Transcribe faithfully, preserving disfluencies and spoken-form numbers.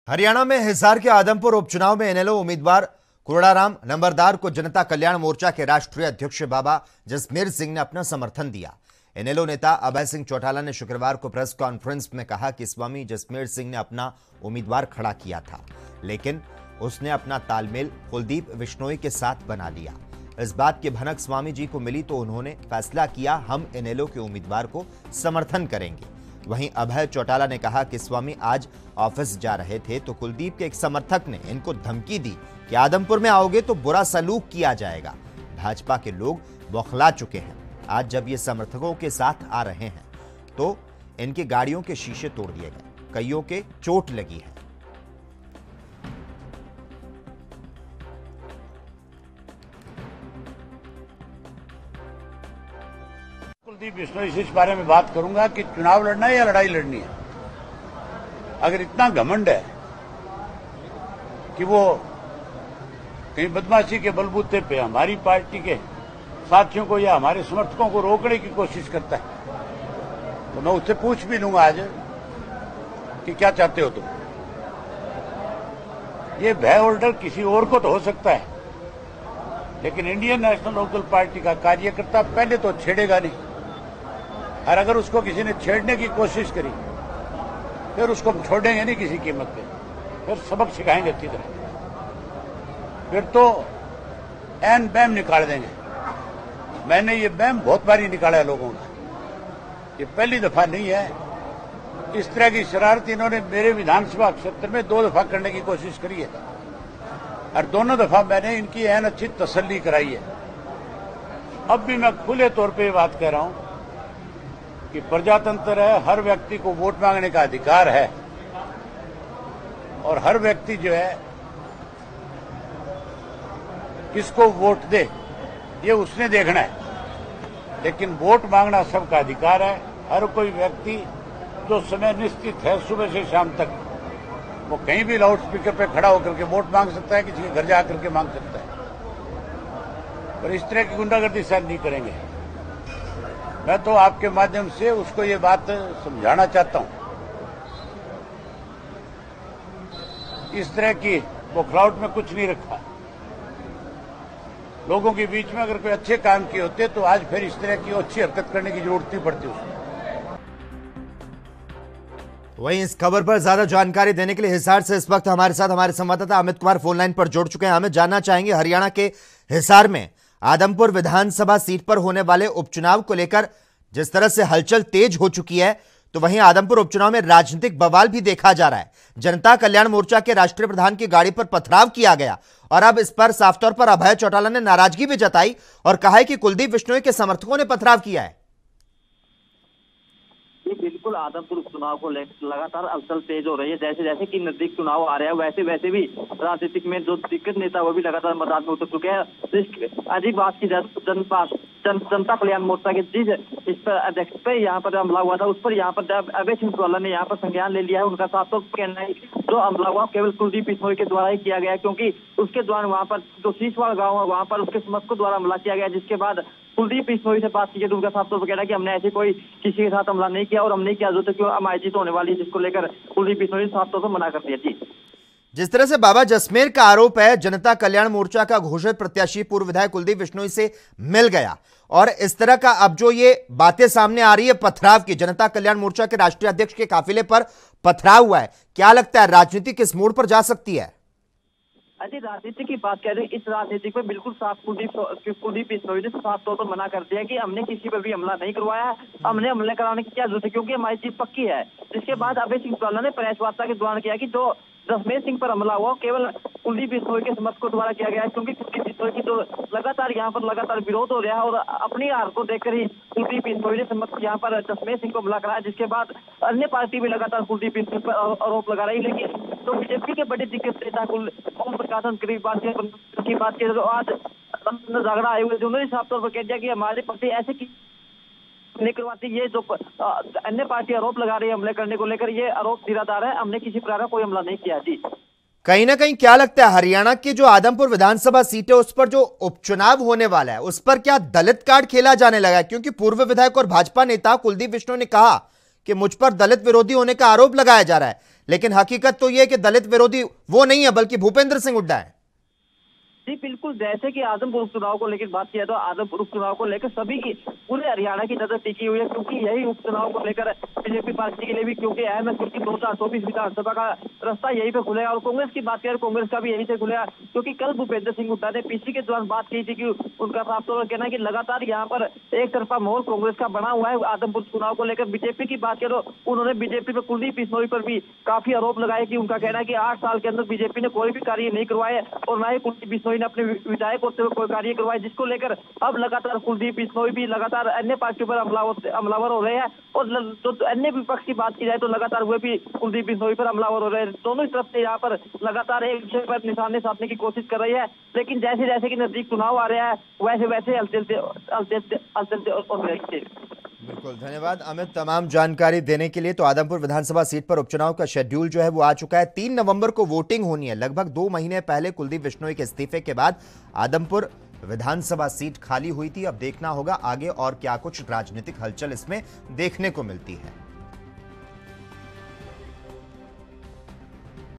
हरियाणा में हिसार के आदमपुर उपचुनाव में एनएलओ उम्मीदवार कुरड़ाराम नंबरदार को जनता कल्याण मोर्चा के राष्ट्रीय अध्यक्ष बाबा जसमेर सिंह ने अपना समर्थन दिया। एनएलओ नेता अभय सिंह चौटाला ने शुक्रवार को प्रेस कॉन्फ्रेंस में कहा कि स्वामी जसमेर सिंह ने अपना उम्मीदवार खड़ा किया था, लेकिन उसने अपना तालमेल कुलदीप बिश्नोई के साथ बना लिया। इस बात की भनक स्वामी जी को मिली तो उन्होंने फैसला किया, हम एनएलओ के उम्मीदवार को समर्थन करेंगे। वहीं अभय चौटाला ने कहा कि स्वामी आज ऑफिस जा रहे थे तो कुलदीप के एक समर्थक ने इनको धमकी दी कि आदमपुर में आओगे तो बुरा सलूक किया जाएगा। भाजपा के लोग बौखला चुके हैं। आज जब ये समर्थकों के साथ आ रहे हैं तो इनकी गाड़ियों के शीशे तोड़ दिए गए, कईयों के चोट लगी है। कुलदीप बिश्नोई से इस बारे में बात करूंगा कि चुनाव लड़ना है या लड़ाई लड़नी है। अगर इतना घमंड है कि वो कहीं बदमाशी के बलबूते पे हमारी पार्टी के साथियों को या हमारे समर्थकों को रोकने की कोशिश करता है तो मैं उससे पूछ भी लूंगा आज कि क्या चाहते हो तुम। ये भय ऑर्डर किसी और को तो हो सकता है, लेकिन इंडियन नेशनल लोकदल पार्टी का कार्यकर्ता पहले तो छेड़ेगा नहीं, और अगर उसको किसी ने छेड़ने की कोशिश करी फिर उसको हम छोड़ेंगे नहीं किसी कीमत पे, फिर सबक सिखाएंगे अच्छी तरह, फिर तो एन बैम निकाल देंगे। मैंने ये बैम बहुत बारी निकाला है लोगों का, ये पहली दफा नहीं है। इस तरह की शरारत इन्होंने मेरे विधानसभा क्षेत्र में दो दफा करने की कोशिश करी है और दोनों दफा मैंने इनकी एन अच्छी तसल्ली कराई है। अब भी मैं खुले तौर पे ये बात कह रहा हूं कि प्रजातंत्र है, हर व्यक्ति को वोट मांगने का अधिकार है और हर व्यक्ति जो है किसको वोट दे ये उसने देखना है, लेकिन वोट मांगना सबका अधिकार है। हर कोई व्यक्ति जो समय निश्चित है सुबह से शाम तक वो कहीं भी लाउड स्पीकर पे खड़ा होकर के वोट मांग सकता है, किसी के घर जाकर के मांग सकता है, पर इस तरह की गुंडागर्दी शायद नहीं करेंगे। मैं तो आपके माध्यम से उसको ये बात समझाना चाहता हूं, इस तरह की बौखलाहट में कुछ नहीं रखा। लोगों के बीच में अगर कोई अच्छे काम किए होते तो आज फिर इस तरह की अच्छी हरकत करने की जरूरत नहीं पड़ती उसमें। वहीं इस खबर पर ज्यादा जानकारी देने के लिए हिसार से इस वक्त हमारे साथ हमारे संवाददाता अमित कुमार फोन लाइन पर जुड़ चुके हैं। हमें जानना चाहेंगे, हरियाणा के हिसार में आदमपुर विधानसभा सीट पर होने वाले उपचुनाव को लेकर जिस तरह से हलचल तेज हो चुकी है, तो वहीं आदमपुर उपचुनाव में राजनीतिक बवाल भी देखा जा रहा है। जनता कल्याण मोर्चा के राष्ट्रीय प्रधान की गाड़ी पर पथराव किया गया और अब इस पर साफ तौर पर अभय चौटाला ने नाराजगी भी जताई और कहा है कि कुलदीप बिश्नोई के समर्थकों ने पथराव किया है। बिल्कुल, आदमपुर चुनाव को लगातार हलचल तेज हो रही है। जैसे जैसे कि नजदीक चुनाव आ रहे हैं वैसे वैसे भी राजनीतिक में जो दिग्गज नेता वो भी लगातार मैदान में उतर चुके हैं। अजीब बात की जनता जन, जनता कल्याण मोर्चा के जिस इस पर अध्यक्ष पे यहाँ पर हमला हुआ था उस पर यहाँ पर अभय सिंह चौटाला ने यहाँ पर संज्ञान ले लिया है। उनका साफ तौर पर कहना है जो हमला हुआ केवल कुलदीप बिश्नोई के द्वारा ही किया गया है, क्योंकि उसके द्वारा वहाँ पर जो शीशवाड़ गाँव है वहाँ पर उसके समर्थकों द्वारा हमला किया गया, जिसके बाद कुलदीप बिश्नोई से बात की तो उनका साफ तौर पर कहना है कि हमने ऐसे कोई किसी के साथ हमला नहीं किया और हमने किया जो तो क्यों हमारी जीत होने वाली है, जिसको लेकर कुलदीप बिश्नोई ने साफ तौर पर मना कर दिया। जी, जिस तरह से बाबा जसमेर का आरोप है जनता कल्याण मोर्चा का घोषित प्रत्याशी पूर्व विधायक कुलदीप बिश्नोई से मिल गया और इस तरह का अब जो ये बातें सामने आ रही है पथराव की, जनता कल्याण मोर्चा के राष्ट्रीय अध्यक्ष के काफिले पर पथराव हुआ है, क्या लगता है राजनीति किस मोड़ पर जा सकती है? अजी, राजनीति की बात कह रहे हैं, इस राजनीति में बिल्कुल साफ कुलदीप कुलदीप बिश्नोई ने साफ तौर पर मना कर दिया कि हमने किसी पर भी हमला नहीं करवाया, हमने हमले कराने की क्या जरूरत है, क्योंकि हमारी जीत पक्की है। जिसके बाद अभय सिंह चौटाला ने प्रेस वार्ता के दौरान किया कि जो जसमेर सिंह पर हमला हुआ केवल कुलदीप बिश्नोई के समर्थकों द्वारा किया गया है, क्योंकि कुलदीप बिश्नोई की तो लगातार यहाँ पर लगातार विरोध हो रहा है और अपनी हार को देखकर ही कुलदीप बिश्नोई ने समर्थक यहाँ पर जसमेर सिंह को हमला कराया, जिसके बाद अन्य पार्टी भी लगातार कुलदीप बिश्नोई पर आरोप लगा रही। लेकिन तो बीजेपी के बड़े दिग्गज नेता ओम प्रकाश की बात की बात की तो आज झगड़ा आए हुए उन्होंने साफ तौर पर कह दिया कि हमारे पार्टी ऐसे की नहीं करवाती। ये जो अन्य पार्टी आरोप लगा रही है हमले करने को लेकर, ये आरोप निराधार है, हमने किसी प्रकार का कोई हमला नहीं किया। जी, कहीं ना कहीं क्या लगता है हरियाणा की जो आदमपुर विधानसभा सीट है उस पर जो उपचुनाव होने वाला है उस पर क्या दलित कार्ड खेला जाने लगा है? क्योंकि पूर्व विधायक और भाजपा नेता कुलदीप बिश्नोई ने कहा कि मुझ पर दलित विरोधी होने का आरोप लगाया जा रहा है, लेकिन हकीकत तो यह है कि दलित विरोधी वो नहीं है बल्कि भूपेंद्र सिंह हुड्डा है। जी बिल्कुल, जैसे कि आदमपुर उपचुनाव को लेकर बात किया तो आदमपुर उपचुनाव को लेकर सभी की पूरे हरियाणा की नजर टिकी हुई है, क्योंकि यही उपचुनाव को लेकर बीजेपी पार्टी के लिए भी क्योंकि अहम है, क्योंकि दो हजार चौबीस विधानसभा का रास्ता यहीं पे खुलेगा। और कांग्रेस की बात करें, कांग्रेस का भी यहीं से खुलेगा, क्योंकि कल भूपेंद्र सिंह हुड्डा ने पीसी के दौरान बात की थी कि उनका साफ तौर पर कहना है कि लगातार यहाँ पर एक तरफा माहौल कांग्रेस का बना हुआ है आदमपुर चुनाव को लेकर। बीजेपी की बात करो, उन्होंने बीजेपी पर कुलदीप बिश्नोई पर भी काफी आरोप लगाए कि उनका कहना है कि आठ साल के अंदर बीजेपी ने कोई भी कार्य नहीं करवाया और न ही कुलदीप बिश्नोई ने अपने विधायक होते हुए कोई कार्य करवाए, जिसको लेकर अब लगातार कुलदीप बिश्नोई भी लगातार अन्य पार्टियों पर हमलावर हमलावर हो रहे हैं। और जो अन्य विपक्ष की बात की जाए तो लगातार वे भी कुलदीप बिश्नोई पर हमलावर हो रहे हैं। दोनों ही तरफ से यहाँ पर लगातार एक दूसरे पर निशाने साधने की कोशिश कर रही है, लेकिन जैसे जैसे कि नजदीक चुनाव आ रहा है वैसे वैसे हलचल हलचल हलचल और रहेंगे। बिल्कुल, धन्यवाद अमित तमाम जानकारी देने के लिए। तो आदमपुर विधानसभा सीट पर उपचुनाव का शेड्यूल जो है वो आ चुका है। तीन नवंबर को वोटिंग होनी है। लगभग दो महीने पहले कुलदीप बिश्नोई के इस्तीफे के बाद आदमपुर विधानसभा सीट खाली हुई थी। अब देखना होगा आगे और क्या कुछ राजनीतिक हलचल इसमें देखने को मिलती है।